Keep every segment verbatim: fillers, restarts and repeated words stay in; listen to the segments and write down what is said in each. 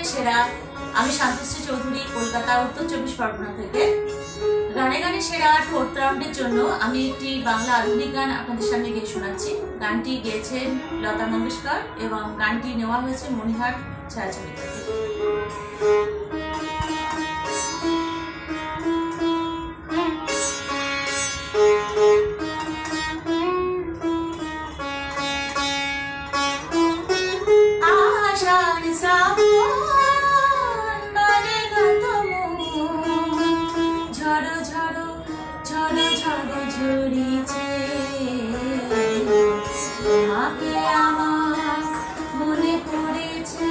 সেরা আমি শান্তশ্রী চৌধুরী কলকাতা উত্তর চব্বিশ পরগনা থেকে। গানে গানে সেরা ফোর্থ রাউন্ডের জন্য আমি একটি বাংলা আধুনিক গান আপনাদের সামনে গিয়ে শোনাচ্ছি। গানটি গেয়েছেন লতা মঙ্গেশকর এবং গানটি নেওয়া হয়েছে মণিহার ছায়াছবি থেকে। ঝরিছে তোমাকে আমার মনে পড়েছে,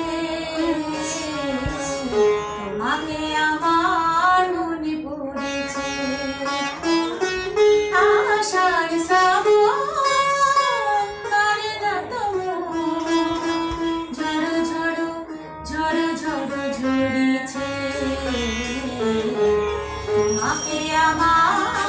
তোমাকে আমার মনে পড়েছে। আশার শ্রাবণ করে না তোমার, ঝড়ো ঝড়ো ঝড়ো ঝড়ো ঝরিছে তোমাকে আমার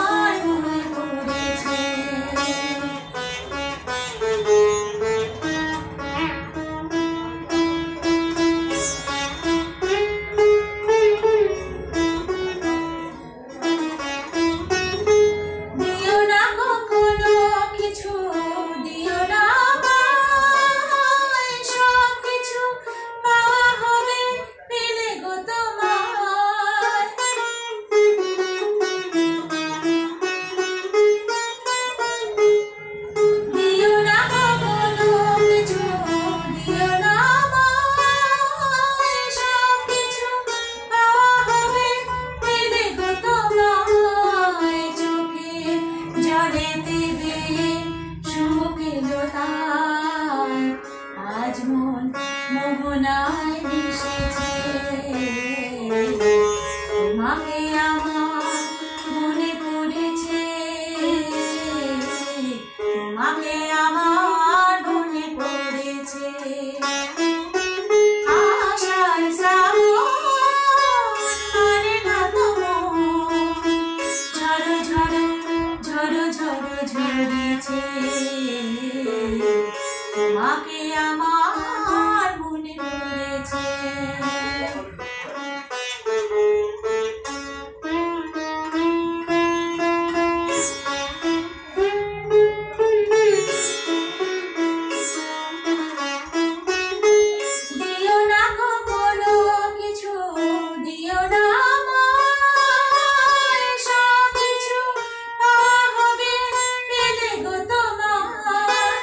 আজ মন মোহনায় মিশেছে তোমাকে আমার মনে পড়েছে, তোমাকে আমার মনে পড়েছে। আশার শ্রাবণ করে না তোমার, ঝড়ো ঝড়ো ঝড়ো ঝড়ো ঝরিছে তোমাকে আমার মনে পড়েছে। দিও না গো কোনো কিছু, দিও না আমায়, সব কিছু পাওয়া হবে পেলে গো তোমার।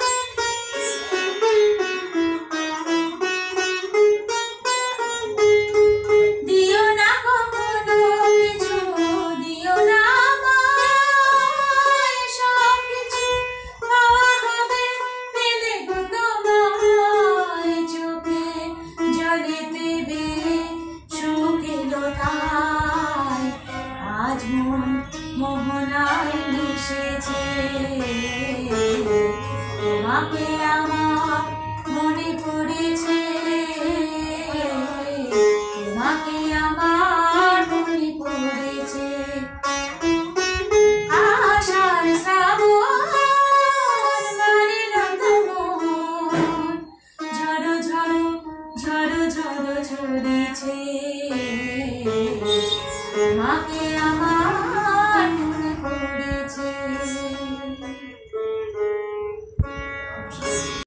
দিও না গো কোনো কিছু, দিও না আমায়, সব কিছু পাওয়া হবে পেলে গো তোমার। চোখে জলে দেবে সুখেলো ঠাই, আজ মন মোহনায় মিশেছে তোমাকে আমার মনে পড়েছে, তোমাকে আমার মনে পড়েছে। আশার শ্রাবণ করে না তোমার, ঝড়ো ঝড়ো ঝড়ো ঝড়ো ঝরিছে তোমাকে আমার মনে পড়েছে।